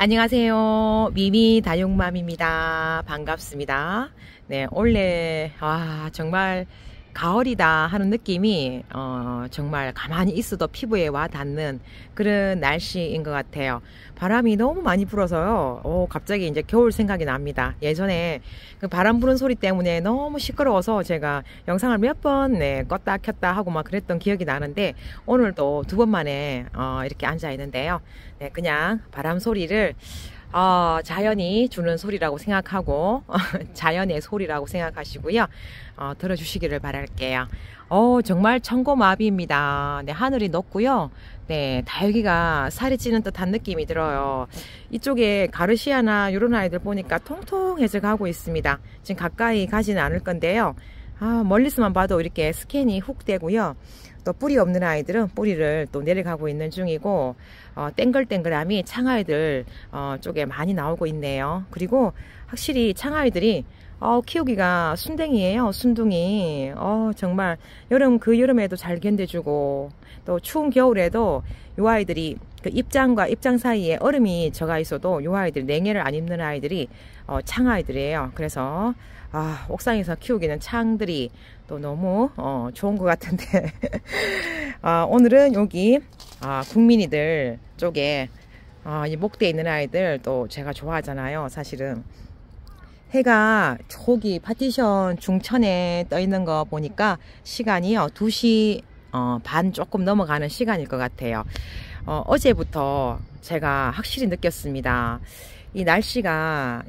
안녕하세요. 미미 다육맘입니다. 반갑습니다. 네, 원래 정말 가을이다 하는 느낌이 정말 가만히 있어도 피부에 와 닿는 그런 날씨인 것 같아요. 바람이 너무 많이 불어서요. 갑자기 이제 겨울 생각이 납니다. 예전에 그 바람 부는 소리 때문에 너무 시끄러워서 제가 영상을 몇 번 껐다 켰다 하고 막 그랬던 기억이 나는데, 오늘도 두 번 만에 이렇게 앉아 있는데요. 네, 그냥 바람 소리를 자연이 주는 소리라고 생각하고 자연의 소리라고 생각하시고요. 들어주시기를 바랄게요. 정말 천고마비입니다. 네, 하늘이 높고요. 네, 다육이가 살이 찌는 듯한 느낌이 들어요. 이쪽에 가르시아나 이런 아이들 보니까 통통해져 가고 있습니다. 지금 가까이 가지는 않을 건데요. 멀리서만 봐도 이렇게 스캔이 훅 되고요. 또 뿌리 없는 아이들은 뿌리를 또 내려가고 있는 중이고, 땡글땡글함이 창아이들 쪽에 많이 나오고 있네요. 그리고 확실히 창아이들이 키우기가 순댕이에요. 순둥이. 정말 그 여름에도 잘 견뎌주고, 또 추운 겨울에도 요 아이들이 그 입장과 입장 사이에 얼음이 져가 있어도 요 아이들 냉해를 안 입는 아이들이 창아이들이에요. 그래서 옥상에서 키우기는 창들이 또 너무 좋은 것 같은데 오늘은 여기 국민이들 쪽에 이 목대에 있는 아이들 또 제가 좋아하잖아요. 사실은 해가 저기 파티션 중천에 떠 있는 거 보니까 시간이요 2시 반 조금 넘어가는 시간일 것 같아요. 어제부터 제가 확실히 느꼈습니다. 이 날씨가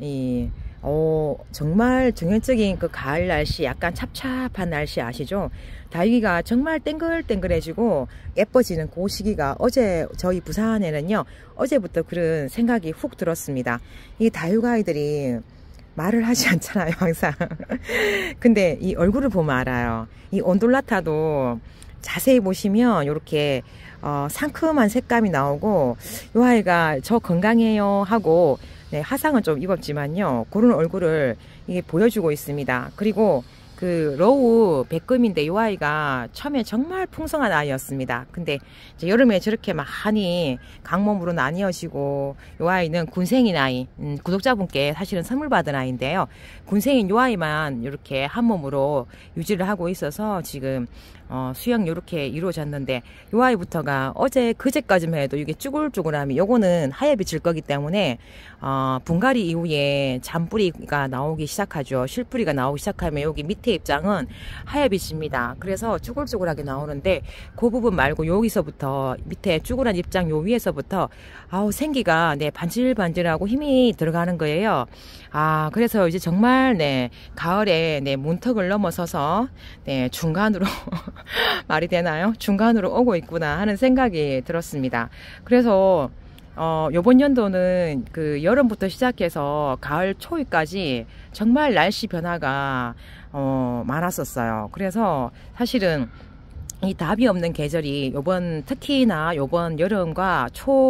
정말 정열적인 그 가을 날씨, 약간 찹찹한 날씨 아시죠? 다육이가 정말 땡글땡글해지고 예뻐지는 그 시기가 어제 저희 부산에는요, 어제부터 그런 생각이 훅 들었습니다. 이 다육 아이들이 말을 하지 않잖아요, 항상. 근데 이 얼굴을 보면 알아요. 이 온돌라타도 자세히 보시면 이렇게 상큼한 색감이 나오고, 이 아이가 저 건강해요 하고, 네, 화상은 좀 입었지만요, 그런 얼굴을 이게 보여주고 있습니다. 그리고 그 로우 백금인데 이 아이가 처음에 정말 풍성한 아이였습니다. 근데 이제 여름에 저렇게 많이 강몸으로 나뉘어지고, 이 아이는 군생인 아이, 구독자분께 사실은 선물 받은 아이인데요, 군생인 이 아이만 이렇게 한 몸으로 유지를 하고 있어서 지금 수영 이렇게 이루어졌는데, 이 아이부터가 어제 그제까지만 해도 이게 쭈글쭈글함이, 요거는 하엽이 질 거기 때문에 분갈이 이후에 잔뿌리가 나오기 시작하죠. 실뿌리가 나오기 시작하면 여기 밑에 입장은 하엽이 집니다. 그래서 쭈글쭈글하게 나오는데, 그 부분 말고 여기서부터 밑에 쭈글한 입장 요 위에서부터 생기가 반질반질하고 힘이 들어가는 거예요. 그래서 이제 정말 가을에 문턱을 넘어서서 중간으로 말이 되나요? 중간으로 오고 있구나 하는 생각이 들었습니다. 그래서 요번 연도는 그 여름부터 시작해서 가을 초까지 정말 날씨 변화가 많았었어요. 그래서 사실은 이 답이 없는 계절이 특히나 요번 여름과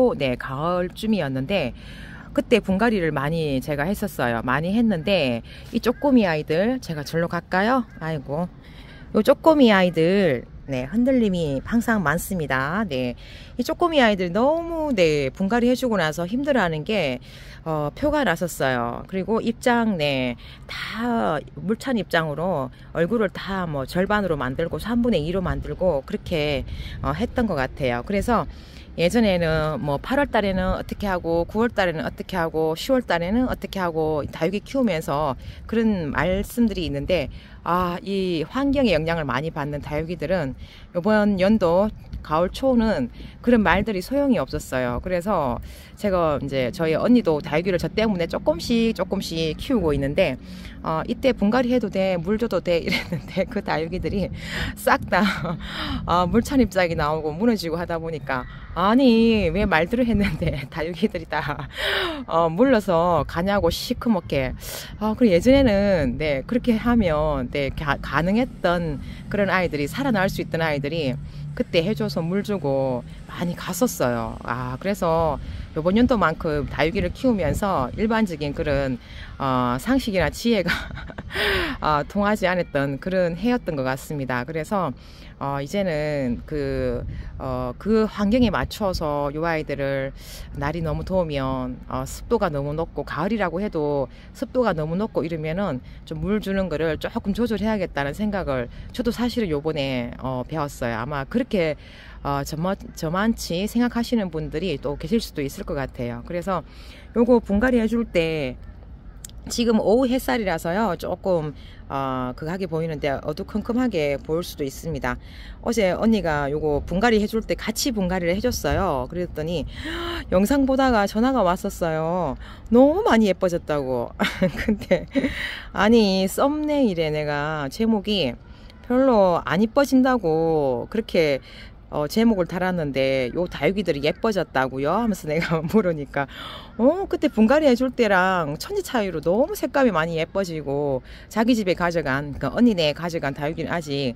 가을쯤이었는데, 그때 분갈이를 많이 제가 했었어요. 많이 했는데, 이 쪼꼬미 아이들, 제가 절로 갈까요? 아이고, 요 쪼꼬미 아이들 흔들림이 항상 많습니다. 이 쪼꼬미 아이들 너무 분갈이 해주고 나서 힘들어하는 게 표가 났었어요. 그리고 입장 다 물찬 입장으로 얼굴을 다 절반으로 만들고 3분의 2로 만들고 그렇게 했던 것 같아요. 그래서 예전에는 8월 달에는 어떻게 하고 9월 달에는 어떻게 하고 10월 달에는 어떻게 하고 다육이 키우면서 그런 말씀들이 있는데, 이 환경의 영향을 많이 받는 다육이들은 이번 연도 가을 초는 그런 말들이 소용이 없었어요. 그래서 제가 이제 저희 언니도 다육이를 저 때문에 조금씩 키우고 있는데, 이때 분갈이 해도 돼, 물 줘도 돼 이랬는데, 그 다육이들이 싹 다 물찬 입장이 나오고 무너지고 하다 보니까, 아니 왜 말들을 했는데 다육이들이 다 물러서 가냐고 시커멓게. 그리고 예전에는 그렇게 하면 가능했던 그런 아이들이, 살아날 수 있던 아이들이 그때 해줘서 물 주고 많이 갔었어요. 그래서 요번 연도만큼 다육이를 키우면서 일반적인 그런 상식이나 지혜가 통하지 않았던 그런 해였던 것 같습니다. 그래서 이제는 그 환경에 맞춰서 요 아이들을 날이 너무 더우면 습도가 너무 높고 가을이라고 해도 습도가 너무 높고 이러면은 좀 물 주는 거를 조금 조절해야겠다는 생각을 저도 사실은 요번에 배웠어요. 아마 그렇게 저만치 생각하시는 분들이 또 계실 수도 있을 것 같아요. 그래서 요거 분갈이 해줄 때 지금 오후 햇살이라서요 조금 그하게 보이는데 어두컴컴하게 보일 수도 있습니다. 어제 언니가 요거 분갈이 해줄 때 같이 분갈이를 해줬어요. 그랬더니 영상 보다가 전화가 왔었어요. 너무 많이 예뻐졌다고. 근데 아니 썸네일에 내가 제목이 별로 안 이뻐진다고 그렇게 제목을 달았는데 요 다육이들이 예뻐졌다고요 하면서 내가 물으니까 그때 분갈이 해줄 때랑 천지 차이로 너무 색감이 많이 예뻐지고 자기 집에 가져간 언니네 가져간 다육이는 아직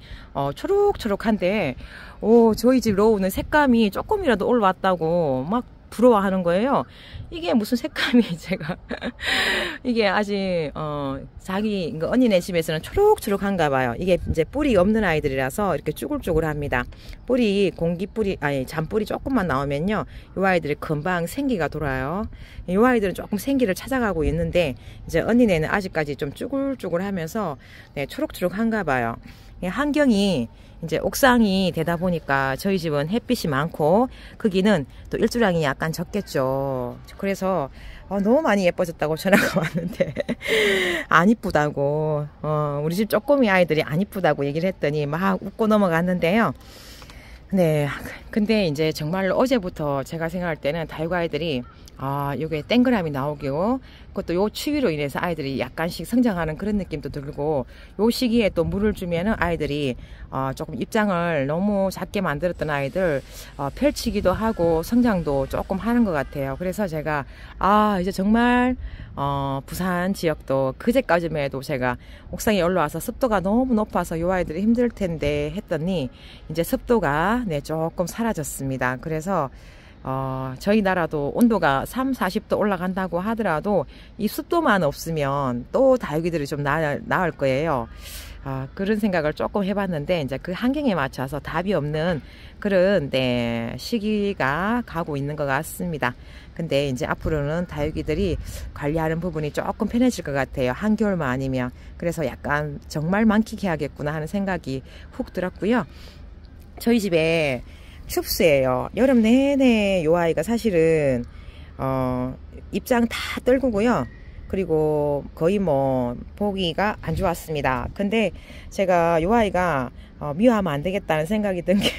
초록초록한데 저희 집 로우는 색감이 조금이라도 올라왔다고 막 부러워하는 거예요. 이게 무슨 색감이 제가 이게 아직 자기 언니네 집에서는 초록초록한가 봐요. 이게 이제 뿌리 없는 아이들이라서 이렇게 쭈글쭈글합니다. 뿌리 공기뿌리 아니 잔뿌리 조금만 나오면요 이 아이들이 금방 생기가 돌아요. 이 아이들은 조금 생기를 찾아가고 있는데 이제 언니네는 아직까지 좀 쭈글쭈글하면서 네, 초록초록한가 봐요. 환경이 이제 옥상이 되다 보니까 저희 집은 햇빛이 많고 거기는 또 일조량이 약간 적겠죠. 그래서 너무 많이 예뻐졌다고 전화가 왔는데 안 이쁘다고 우리 집 쪼꼬미 아이들이 안 이쁘다고 얘기를 했더니 막 웃고 넘어갔는데요. 네, 근데 이제 정말로 어제부터 제가 생각할 때는 다육 아이들이 요게 땡그람이 나오고 그것도 요 추위로 인해서 아이들이 약간씩 성장하는 그런 느낌도 들고 요 시기에 또 물을 주면은 아이들이 조금 입장을 너무 작게 만들었던 아이들 펼치기도 하고 성장도 조금 하는 것 같아요. 그래서 제가 이제 정말 부산 지역도 그제까지만 해도 제가 옥상에 올라와서 습도가 너무 높아서 요 아이들이 힘들 텐데 했더니 이제 습도가 네 조금 사라졌습니다. 그래서 저희 나라도 온도가 30-40도 올라간다고 하더라도 이 습도만 없으면 또 다육이들이 좀 나을 거예요. 그런 생각을 조금 해봤는데 이제 그 환경에 맞춰서 답이 없는 그런 네, 시기가 가고 있는 것 같습니다. 근데 이제 앞으로는 다육이들이 관리하는 부분이 조금 편해질 것 같아요. 한겨울만 아니면. 그래서 약간 정말 만끽해야겠구나 하는 생각이 훅 들었고요. 저희 집에 춥스예요. 여름 내내 요 아이가 사실은 입장 다 떨구고요. 그리고 거의 뭐 보기가 안 좋았습니다. 근데 제가 요 아이가 미워하면 안 되겠다는 생각이 든 게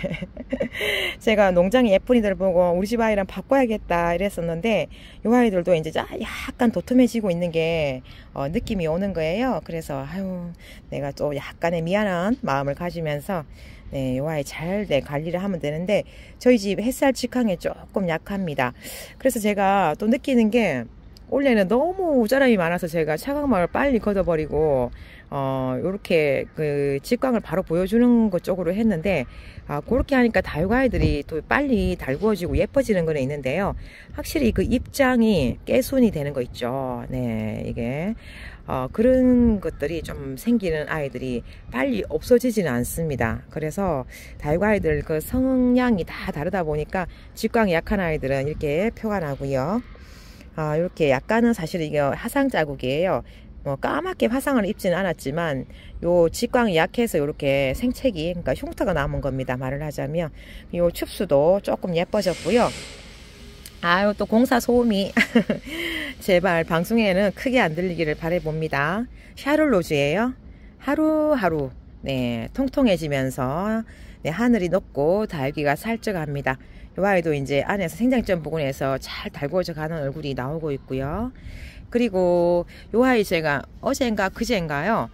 제가 농장의 예쁜이들 보고 우리 집 아이랑 바꿔야겠다 이랬었는데 요 아이들도 이제 약간 도톰해지고 있는 게 느낌이 오는 거예요. 그래서 내가 또 약간의 미안한 마음을 가지면서 네, 요 아이 잘 관리를 하면 되는데 저희 집 햇살 직항에 조금 약합니다. 그래서 제가 또 느끼는 게 원래는 너무 우자람이 많아서 제가 차광막을 빨리 걷어버리고 요렇게 그 직광을 바로 보여주는 것 쪽으로 했는데 그렇게 하니까 다육 아이들이 또 빨리 달구어지고 예뻐지는 거는 있는데요. 확실히 그 입장이 깨순이 되는 거 있죠. 네, 이게 그런 것들이 좀 생기는 아이들이 빨리 없어지지는 않습니다. 그래서 다육 아이들 그 성향이 다 다르다 보니까 직광이 약한 아이들은 이렇게 표가 나고요. 이렇게 약간은 사실 이게 화상 자국이에요. 까맣게 화상을 입지는 않았지만 요 직광이 약해서 이렇게 생채기 그러니까 흉터가 남은 겁니다. 말을 하자면 요 춥수도 조금 예뻐졌고요. 또 공사 소음이 제발 방송에는 크게 안 들리기를 바라봅니다. 샤를로즈예요. 하루하루 네 통통해지면서 네, 하늘이 높고 다육이가 살쪄갑니다. 이 아이도 이제 안에서 생장점 부분에서 잘 달구어져 가는 얼굴이 나오고 있고요. 그리고 요 아이 제가 어젠가 그젠가요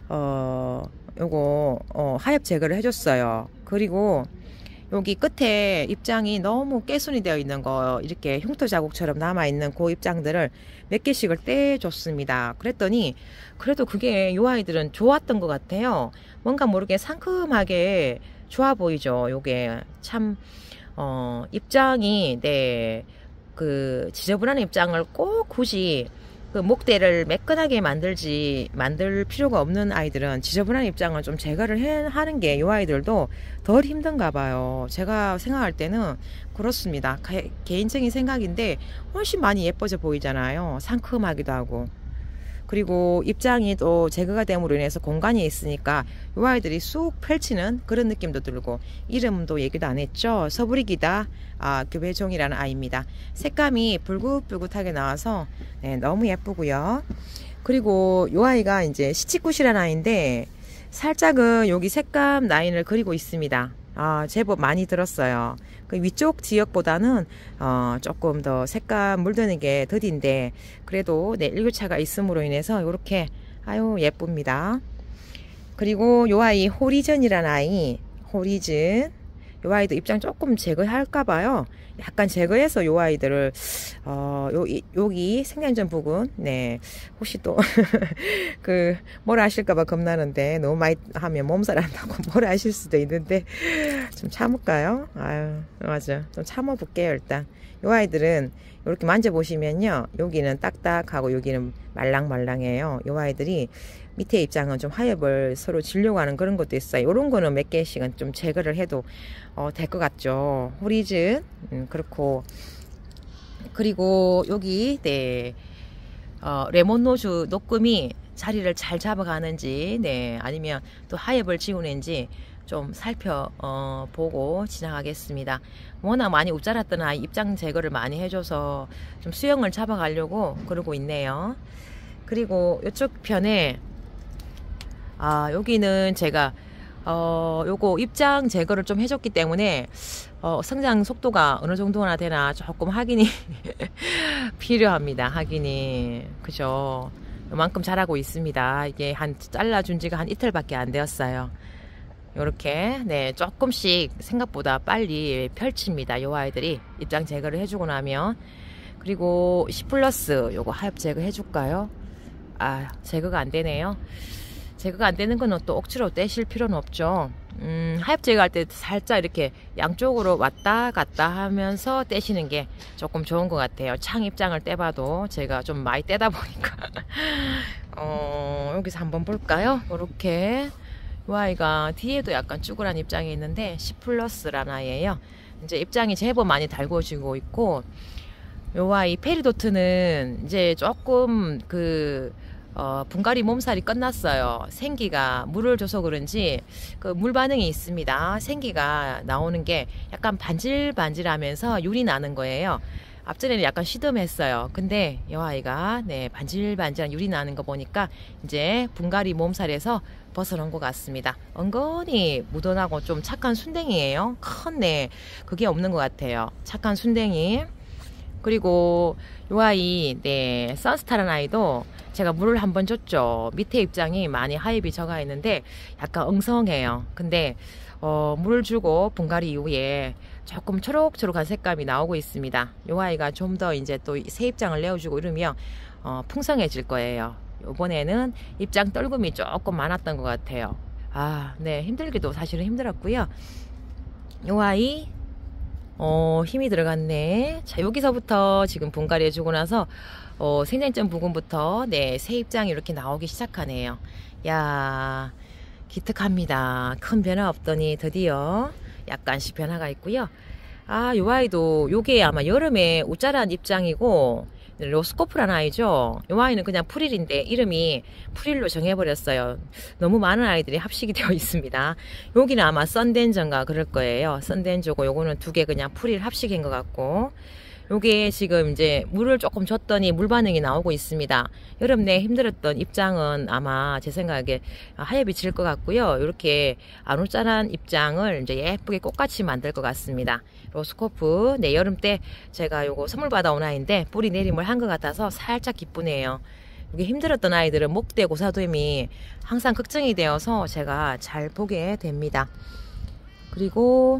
요거 하엽 제거를 해줬어요. 그리고 여기 끝에 입장이 너무 깨순이 되어 있는 거 이렇게 흉터 자국처럼 남아 있는 그 입장들을 몇 개씩을 떼줬습니다. 그랬더니 그래도 그게 요 아이들은 좋았던 것 같아요. 뭔가 모르게 상큼하게 좋아 보이죠. 요게 참 입장이 네 그 지저분한 입장을 꼭 굳이 그 목대를 매끈하게 만들 필요가 없는 아이들은 지저분한 입장을 좀 제거를 하는 게 이 아이들도 덜 힘든가 봐요. 제가 생각할 때는 그렇습니다. 개인적인 생각인데 훨씬 많이 예뻐져 보이잖아요. 상큼하기도 하고. 그리고 입장이 또 제거가 됨으로 인해서 공간이 있으니까 이 아이들이 쑥 펼치는 그런 느낌도 들고, 이름도 얘기도 안 했죠. 서브리기다 교배종이라는 아이입니다. 색감이 붉긋붉긋하게 나와서 네, 너무 예쁘고요. 그리고 이 아이가 이제 시치굿이라는 아이인데 살짝은 여기 색감 라인을 그리고 있습니다. 제법 많이 들었어요. 그 위쪽 지역보다는 조금 더 색감 물드는 게 더딘데, 그래도 네, 일교차가 있음으로 인해서 이렇게 아유 예쁩니다. 그리고 요 아이 호리즌이라는 아이, 호리즌 요 아이도 입장 조금 제거할까봐요. 약간 제거해서 요 아이들을 여기 생장전 부분 네 혹시 또 그 뭐라 하실까봐 겁나는데, 너무 많이 하면 몸살 한다고 뭐라 하실 수도 있는데 좀 참을까요? 아유 맞아, 좀 참아볼게요. 일단 요 아이들은 이렇게 만져보시면요, 여기는 딱딱하고 여기는 말랑말랑해요. 요 아이들이 밑에 입장은 좀 하엽을 서로 지려고 하는 그런 것도 있어요. 이런 거는 몇 개씩은 좀 제거를 해도 될 것 같죠. 호리즌 그렇고, 그리고 여기 네 레몬노즈 녹금이 자리를 잘 잡아가는지, 네 아니면 또 하엽을 지우는지 좀 살펴보고 지나가겠습니다. 워낙 많이 웃자랐던 아이 입장 제거를 많이 해줘서 좀 수영을 잡아가려고 그러고 있네요. 그리고 이쪽 편에 여기는 제가 요거 입장 제거를 좀 해줬기 때문에 성장 속도가 어느 정도나 되나 조금 확인이 필요합니다. 확인이 그죠? 요만큼 자라고 있습니다. 이게 잘라준 지가 한 이틀밖에 안 되었어요. 요렇게 네 조금씩 생각보다 빨리 펼칩니다. 요 아이들이 입장 제거를 해주고 나면. 그리고 10플러스 요거 하엽 제거 해줄까요? 제거가 안 되네요. 제거가 안 되는 거는 또 억지로 떼실 필요는 없죠. 하엽 제거할 때 살짝 이렇게 양쪽으로 왔다 갔다 하면서 떼시는 게 조금 좋은 것 같아요. 창 입장을 떼봐도 제가 좀 많이 떼다 보니까 여기서 한번 볼까요? 이렇게 이 아이가 뒤에도 약간 쭈그란 입장이 있는데 10플러스라는 아이예요. 이제 입장이 제법 많이 달궈지고 있고, 요 아이 페리도트는 이제 조금 분갈이 몸살이 끝났어요. 생기가 물을 줘서 그런지 그 물 반응이 있습니다. 생기가 나오는 게 약간 반질반질하면서 윤이 나는 거예요. 앞전에는 약간 시듬했어요. 근데 이 아이가 네 반질반질한 윤이 나는 거 보니까 이제 분갈이 몸살에서 벗어난 것 같습니다. 은근히 무던하고 좀 착한 순댕이에요. 큰 네 그게 없는 것 같아요. 착한 순댕이. 그리고 이 아이 네 선스타라는 아이도 제가 물을 한번 줬죠. 밑에 입장이 많이 하엽이 적어 있는데 약간 엉성해요. 근데 물을 주고 분갈이 이후에 조금 초록초록한 색감이 나오고 있습니다. 이 아이가 좀 더 이제 또 새 입장을 내어주고 이러면 풍성해질 거예요. 이번에는 입장 떨굼이 조금 많았던 것 같아요. 네 힘들기도 사실은 힘들었고요. 이 아이 힘이 들어갔네. 자, 여기서부터 지금 분갈이 해주고 나서 생장점 부분부터 네 새 입장이 이렇게 나오기 시작하네요. 야 기특합니다. 큰 변화 없더니 드디어 약간씩 변화가 있고요. 요 아이도 요게 아마 여름에 웃자란 입장이고 로스코프라는 아이죠. 이 아이는 그냥 프릴인데 이름이 프릴로 정해버렸어요. 너무 많은 아이들이 합식이 되어 있습니다. 여기는 아마 썬덴저인가 그럴 거예요. 썬덴저고 요거는 두 개 그냥 프릴 합식인 것 같고, 요게 지금 이제 물을 조금 줬더니 물 반응이 나오고 있습니다. 여름 내 힘들었던 입장은 아마 제 생각에 하엽이 질 것 같고요. 이렇게 아노짜란 입장을 이제 예쁘게 꽃같이 만들 것 같습니다. 로스코프 네 여름 때 제가 요거 선물 받아온 아이인데 뿌리 내림을 한 것 같아서 살짝 기쁘네요. 이게 힘들었던 아이들은 목대 고사됨이 항상 걱정이 되어서 제가 잘 보게 됩니다. 그리고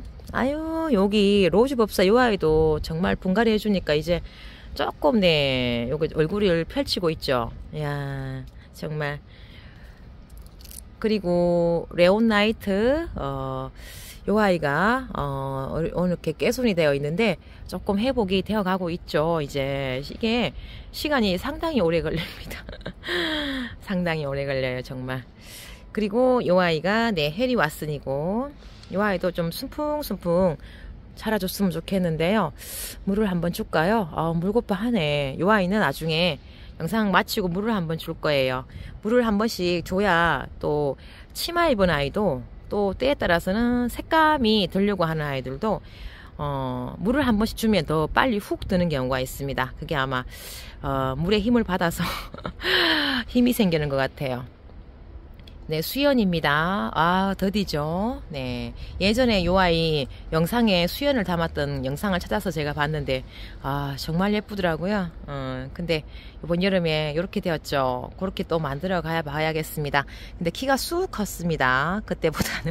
여기 로즈법사 요 아이도 정말 분갈이 해주니까 이제 조금 네 여기 얼굴을 펼치고 있죠. 야 정말. 그리고 레온나이트 요 아이가 오늘 이렇게 깨순이 되어 있는데 조금 회복이 되어 가고 있죠. 이제 이게 시간이 상당히 오래 걸립니다. 상당히 오래 걸려요, 정말. 그리고 요 아이가 네, 해리 왓슨이고, 요 아이도 좀 순풍순풍 자라줬으면 좋겠는데요. 물을 한번 줄까요? 물고파하네. 요 아이는 나중에 영상 마치고 물을 한번 줄 거예요. 물을 한 번씩 줘야 또 치마 입은 아이도 또 때에 따라서는 색감이 들려고 하는 아이들도 물을 한 번씩 주면 더 빨리 훅 드는 경우가 있습니다. 그게 아마 물의 힘을 받아서 힘이 생기는 것 같아요. 네, 수연입니다. 더디죠. 네. 예전에 요 아이 영상에 수연을 담았던 영상을 찾아서 제가 봤는데, 정말 예쁘더라고요. 근데 이번 여름에 이렇게 되었죠. 그렇게 또 만들어 봐야겠습니다. 근데 키가 쑥 컸습니다. 그때보다는.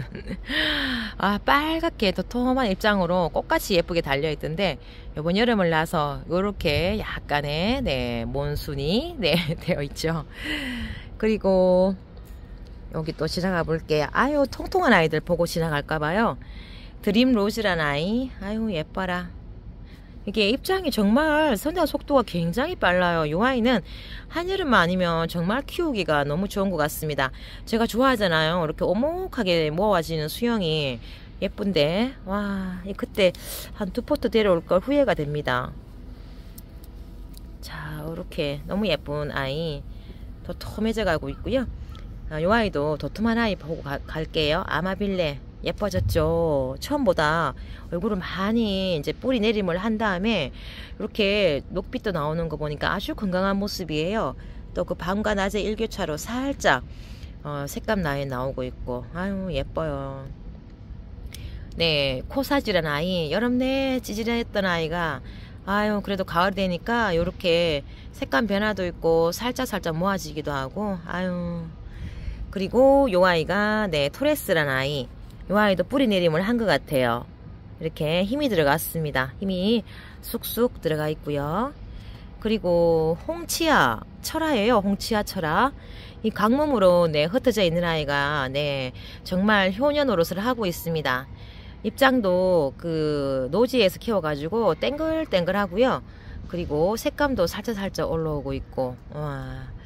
빨갛게 도톰한 입장으로 꽃같이 예쁘게 달려있던데, 이번 여름을 나서 이렇게 약간의, 네, 몬순이, 네, 되어 있죠. 그리고, 여기 또 지나가 볼게요. 아유, 통통한 아이들 보고 지나갈까봐요. 드림 로즈란 아이. 아유, 예뻐라. 이게 입장이 정말 성장 속도가 굉장히 빨라요. 이 아이는 한여름만 아니면 정말 키우기가 너무 좋은 것 같습니다. 제가 좋아하잖아요. 이렇게 오목하게 모아지는 수영이 예쁜데, 와, 그때 한 2포트 데려올 걸 후회가 됩니다. 자, 이렇게 너무 예쁜 아이 도톰해져 가고 있고요. 요 아이도 도톰한 아이 보고 갈게요. 아마빌레 예뻐졌죠. 처음보다 얼굴을 많이 이제 뿌리 내림을 한 다음에 이렇게 녹빛도 나오는 거 보니까 아주 건강한 모습이에요. 또 그 밤과 낮의 일교차로 살짝 색감 라인 나오고 있고, 아유, 예뻐요. 네, 코사지란 아이, 여름 내 찌질했던 아이가, 아유, 그래도 가을 되니까 요렇게 색감 변화도 있고 살짝 모아지기도 하고, 아유. 그리고 요 아이가, 네, 토레스란 아이. 요 아이도 뿌리 내림을 한 것 같아요. 이렇게 힘이 들어갔습니다. 힘이 쑥쑥 들어가 있고요. 그리고 홍치아 철아예요. 홍치아 철아. 이 강몸으로, 네, 흩어져 있는 아이가, 네, 정말 효녀 노릇을 하고 있습니다. 입장도 그 노지에서 키워가지고 땡글땡글 하고요. 그리고 색감도 살짝 올라오고 있고, 와.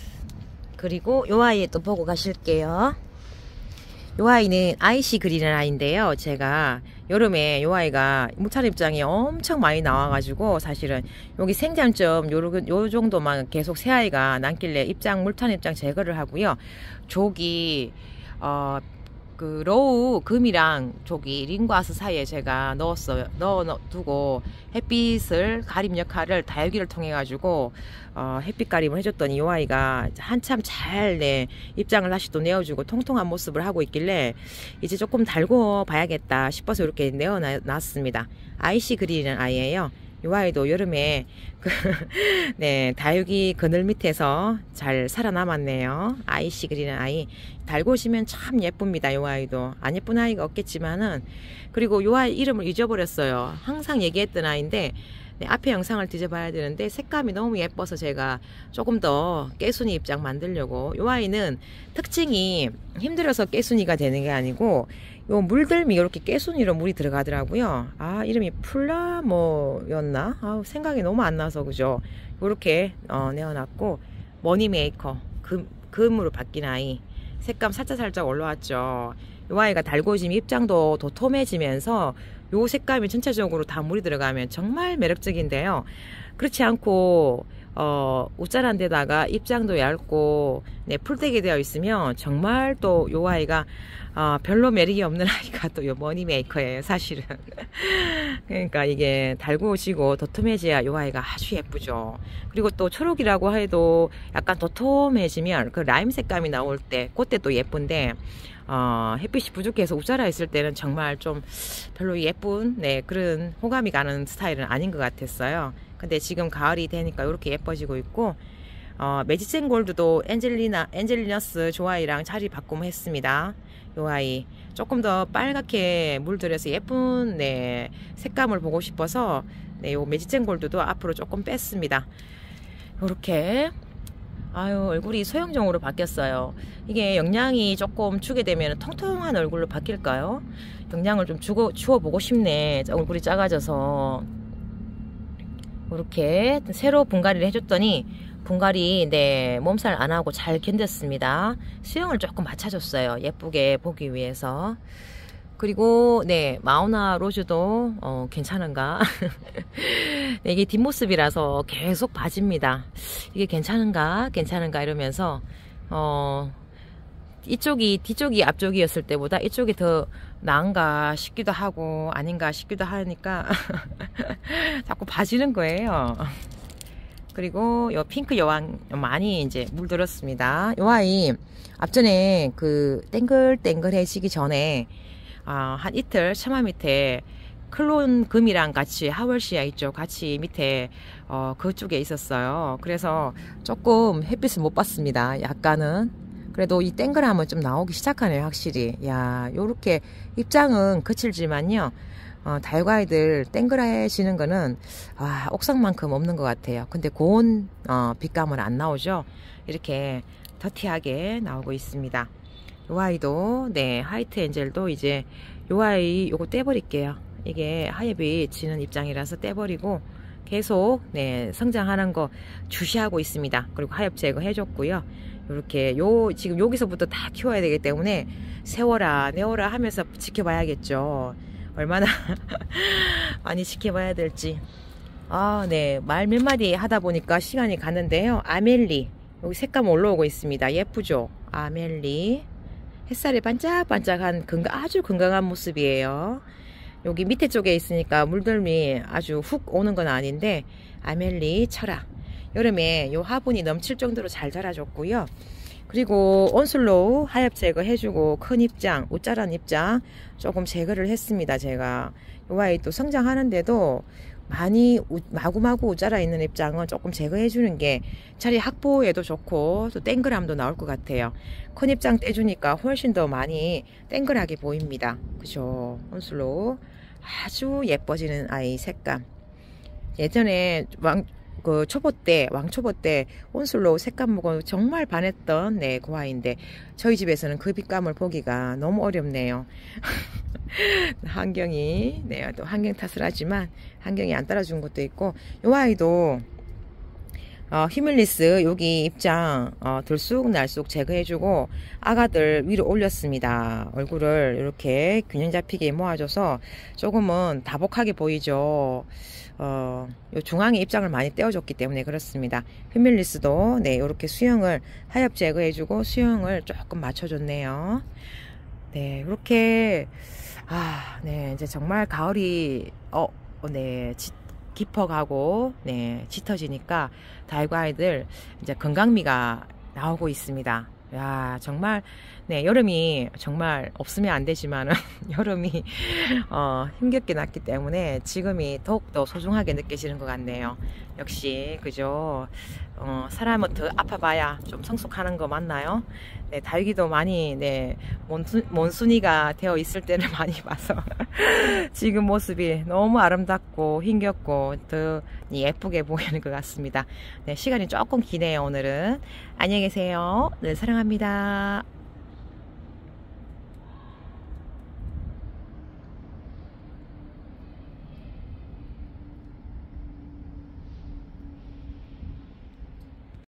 그리고 요 아이 또 보고 가실게요. 요 아이는 아이시 그리는 아이인데요. 제가 여름에 요 아이가 무찰 입장이 엄청 많이 나와가지고 사실은 여기 생장점 요 정도만 계속 새 아이가 남길래 물탄 입장 제거를 하고요. 조기 그 로우 금이랑 저기 링과스 사이에 제가 넣어두고 햇빛을 가림 역할을 다육이를 통해 가지고 햇빛 가림을 해줬더니 이 아이가 한참 잘, 네, 입장을 다시 또 내어주고 통통한 모습을 하고 있길래 이제 조금 달고 봐야겠다 싶어서 이렇게 내어놨습니다. 아이시 그리는 아이예요. 이 아이도 여름에 네, 다육이 그늘 밑에서 잘 살아남았네요. 아이씨 그리는 아이. 달고 오시면 참 예쁩니다. 이 아이도. 안 예쁜 아이가 없겠지만은. 그리고 이 아이 이름을 잊어버렸어요. 항상 얘기했던 아이인데, 네, 앞에 영상을 뒤져봐야 되는데 색감이 너무 예뻐서 제가 조금 더 깨순이 입장 만들려고. 이 아이는 특징이 힘들어서 깨순이가 되는 게 아니고 요 물들미 이렇게 깨순이로 물이 들어가더라고요. 이름이 플라모였나? 생각이 너무 안 나서, 그죠? 요렇게 내어놨고, 머니 메이커 금으로 바뀐 아이. 색감 살짝 올라왔죠. 요 아이가 달고 지금 입장도 도톰해지면서 요 색감이 전체적으로 다 물이 들어가면 정말 매력적인데요. 그렇지 않고 우짜란 데다가 입장도 얇고, 네, 풀떼기 되어 있으면 정말 또 요 아이가 별로 매력이 없는 아이가 또 요 머니 메이커예요, 사실은. 그러니까 이게 달고 오시고 도톰해져야 요 아이가 아주 예쁘죠. 그리고 또 초록이라고 해도 약간 도톰해지면 그 라임 색감이 나올 때 그때 또 예쁜데, 햇빛이 부족해서 우짜라 있을 때는 정말 좀 별로 예쁜, 네, 그런 호감이 가는 스타일은 아닌 것 같았어요. 근데 지금 가을이 되니까 이렇게 예뻐지고 있고, 매지젠 골드도 엔젤리너스 조아이랑 자리 바꿈 했습니다. 요 아이 조금 더 빨갛게 물들여서 예쁜, 네, 색감을 보고 싶어서, 네, 요 매지젠 골드도 앞으로 조금 뺐습니다. 요렇게 아유, 얼굴이 소형종으로 바뀌었어요. 이게 영양이 조금 주게 되면 통통한 얼굴로 바뀔까요? 영양을 좀 주어보고 싶네. 얼굴이 작아져서. 이렇게 새로 분갈이를 해줬더니 분갈이 네 몸살 안하고 잘 견뎠습니다. 수영을 조금 맞춰줬어요. 예쁘게 보기 위해서. 그리고 네 마우나 로즈도 괜찮은가 네, 이게 뒷모습이라서 계속 봐집니다. 이게 괜찮은가 이러면서 뒤쪽이 앞쪽이었을 때보다 이쪽이 더 나은가 싶기도 하고 아닌가 싶기도 하니까 자꾸 봐지는 거예요. 그리고 요 핑크 여왕 많이 이제 물들었습니다. 요 아이 앞전에 그 땡글땡글해지기 전에 한 이틀 처마 밑에 클론 금이랑 같이 하월시아 있죠. 같이 밑에 그쪽에 있었어요. 그래서 조금 햇빛을 못 봤습니다. 약간은. 그래도 이 땡글함은 좀 나오기 시작하네요. 확실히. 야, 요렇게 입장은 거칠지만요. 달과이들 땡글해지는 거는 옥상만큼 없는 것 같아요. 근데 고온 빛감은 안 나오죠. 이렇게 더티하게 나오고 있습니다. 요 아이도 네 화이트 엔젤도 이제 요 아이 요거 떼버릴게요. 이게 하엽이 지는 입장이라서 떼버리고 계속 네 성장하는 거 주시하고 있습니다. 그리고 하엽 제거 해줬고요. 이렇게 지금 여기서부터 다 키워야 되기 때문에 세워라 내워라 하면서 지켜봐야겠죠. 얼마나 많이 지켜봐야 될지. 네 말 몇 마디 하다 보니까 시간이 갔는데요. 아멜리 여기 색감 올라오고 있습니다. 예쁘죠? 아멜리 햇살이 반짝반짝한 아주 건강한 모습이에요. 여기 밑에 쪽에 있으니까 물들미 아주 훅 오는 건 아닌데 아멜리 철학 여름에 요 화분이 넘칠 정도로 잘 자라줬고요. 그리고 온슬로우 하엽 제거 해주고 큰 입장 우짜란 입장 조금 제거를 했습니다. 제가 요 아이 또 성장하는데도 많이 마구마구 우짜라 있는 입장은 조금 제거해 주는 게 차라리 학보에도 좋고 또 땡글함도 나올 것 같아요. 큰 입장 떼주니까 훨씬 더 많이 땡글하게 보입니다. 그죠? 온슬로우 아주 예뻐지는 아이 색감. 예전에 왕초보 때 온슬로우 색감 보고 정말 반했던 네, 그 아이인데 저희 집에서는 그 빛감을 보기가 너무 어렵네요. 환경이 네, 또 환경 탓을 하지만 환경이 안 따라준 것도 있고 요 아이도 히밀리스 여기 입장 들쑥날쑥 제거해주고 아가들 위로 올렸습니다. 얼굴을 이렇게 균형 잡히게 모아줘서 조금은 다복하게 보이죠. 요 중앙에 입장을 많이 떼어줬기 때문에 그렇습니다. 히밀리스도 네 이렇게 수영을 하엽 제거해주고 수영을 조금 맞춰줬네요. 네 이렇게 네 이제 정말 가을이 네 깊어가고 네 짙어지니까 달과이들 이제 건강미가 나오고 있습니다. 야 정말 네 여름이 정말 없으면 안 되지만은 여름이 힘겹게 났기 때문에 지금이 더욱더 소중하게 느껴지는 것 같네요. 역시 그죠. 사람은 더 아파봐야 좀 성숙하는 거 맞나요? 네, 달기도 많이 네 몬순이가 되어 있을 때를 많이 봐서 지금 모습이 너무 아름답고 힘겹고 더 예쁘게 보이는 것 같습니다. 네, 시간이 조금 기네요. 오늘은 안녕히 계세요. 네, 사랑합니다.